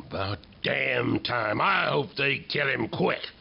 About damn time. I hope they kill him quick.